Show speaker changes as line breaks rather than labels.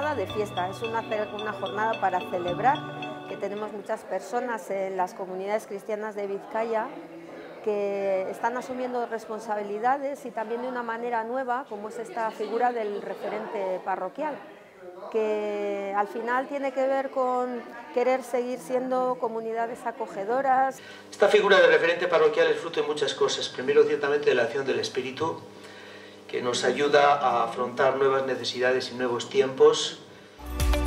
jornada de fiesta, es una jornada para celebrar, que tenemos muchas personas en las comunidades cristianas de Vizcaya que están asumiendo responsabilidades y también de una manera nueva, como es esta figura del referente parroquial, que al final tiene que ver con querer seguir siendo comunidades acogedoras.
Esta figura de referente parroquial es fruto de muchas cosas. Primero, ciertamente, de la acción del Espíritu, que nos ayuda a afrontar nuevas necesidades y nuevos tiempos.